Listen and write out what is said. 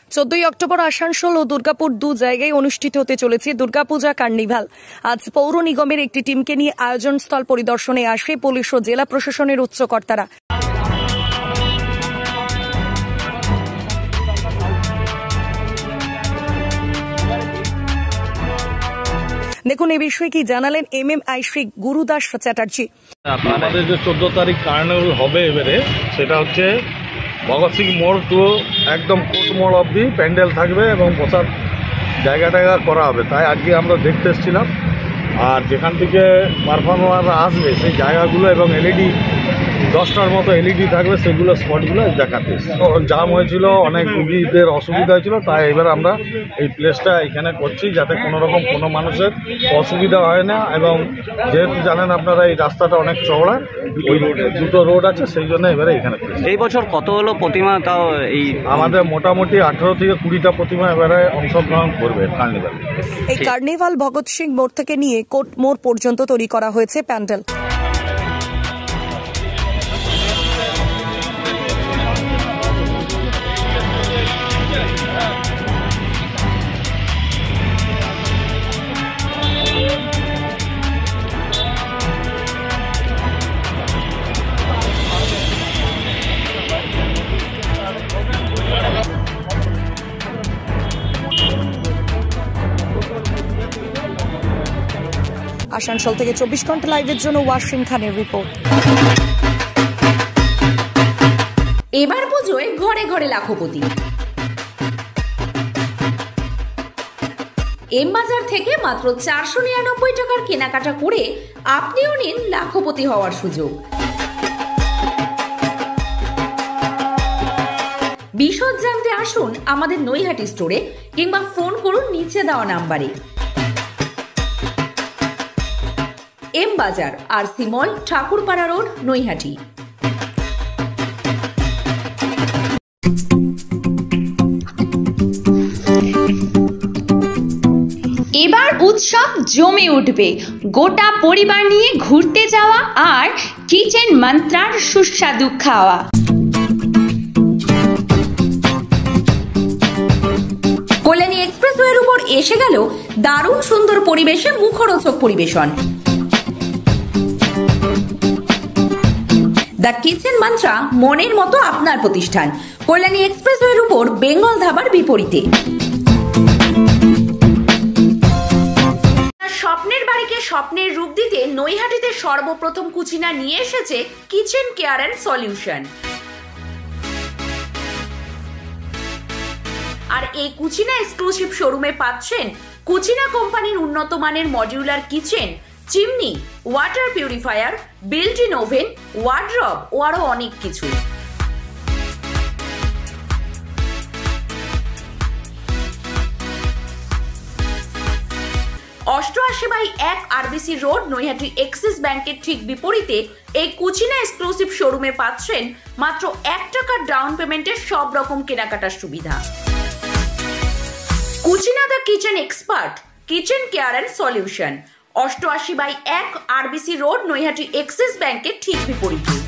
14 October Asansol ও দুর্গাপুর দু জায়গায় অনুষ্ঠিত হতে চলেছে দুর্গাপূজা কার্নিভাল। আজ পৌর নিগমের একটি টিমকে নিয়ে আয়োজনস্থল পরিদর্শনে আসে পুলিশ ও জেলা প্রশাসনের উচ্চকর্তারা। দেখুন এই বিষয়ে কি জানালেন MMI শ্রী গুরুদাস চ্যাটার্জি। আমাদের যে 14 তারিখ কার্নিভাল হবে এবারে সেটা হচ্ছে ভগৎ সিং মোড় টু একদম কোর্ট মোড় অবধি প্যান্ডেল থাকবে এবং বসার জায়গা করা হবে। তাই আজকে আমরা দেখতে এসেছিলাম, আর যেখান থেকে পারফর্মাররা আসবে সেই জায়গাগুলো এবং এলইডি 10টার মতো এলইডি থাকবে, সেগুলো স্পটগুলো দেখাতে। জাম হয়েছিল, অনেক রুগীদের অসুবিধা হয়েছিল, তাই এবার আমরা এই প্লেসটা এখানে করছি যাতে কোনোরকম কোনো মানুষের অসুবিধা হয় না। এবং যেহেতু জানেন আপনারা এই রাস্তাটা অনেক চওড়া, ওই দুটো রোড আছে, সেই জন্য এবারে এখানে। এই বছর কত হলো প্রতিমা? তাও এই আমাদের মোটামুটি 18 থেকে 20টা প্রতিমা এবারে অংশগ্রহণ করবে কার্নিভাল। এই কার্নিভাল ভগৎ সিং মোড় থেকে নিয়ে কোর্ট মোড় পর্যন্ত তৈরি করা হয়েছে প্যান্ডেল। আসানসোল থেকে 24 ঘন্টা লাইভের জন্য ওয়াসিম খানের রিপোর্ট। এবার পুজোয় ঘরে ঘরে লাখপতি। এম বাজার থেকে মাত্র 499 টাকার কেনাকাটা করে আপনিও নিন লাখপতি হওয়ার সুযোগ। বিশদ জানতে আসুন আমাদের নৈহাটি স্টোরে কিংবা ফোন করুন নিচে দেওয়া নাম্বারে। M Bazar, RC mall, Thakurpara road, Naihati. এবার উৎসব জমে উঠবে। গোটা পরিবার নিয়ে ঘুরতে যাওয়া আর কিচেন মন্ত্রার সুস্বাদু খাওয়া। কল্যাণী এক্সপ্রেসওয়ের উপর এসে গেল দারুণ সুন্দর পরিবেশে মুখরোচক পরিবেশন। দ্য কিচেন মন্ত্রা মনের মতো আপনার প্রতিষ্ঠান। কল্যাণী এক্সপ্রেসওয়ের উপর বেঙ্গল ধাবার বিপরীতে। স্বপ্নের বাড়িকে স্বপ্নের রূপ দিতে নৈহাটিতে সর্বপ্রথম কুচিনা নিয়ে এসেছে কিচেন কেয়ার অ্যান্ড সলিউশন। আর এই কুচিনা এক্সক্লুসিভ শোরুমে পাচ্ছেন কুচিনা কোম্পানির উন্নত মানের modular kitchen, chimney, water purifier, built in oven, wardrobe ও আরো অনেক কিছু। 88/1 আরবিসি রোড, নৈহাটি এক্সিস ব্যাংকের ঠিক বিপরীতে এই কুচিনা এক্সক্লুসিভ শোরুমে পাচ্ছেন মাত্র 1 টাকার ডাউন পেমেন্টের সব রকম কেনাকাটার সুবিধা। Kutchina the kitchen expert, kitchen care and solution, 88/1 RBC road, Naihati Axis ব্যাংকের ঠিক বিপরীতে।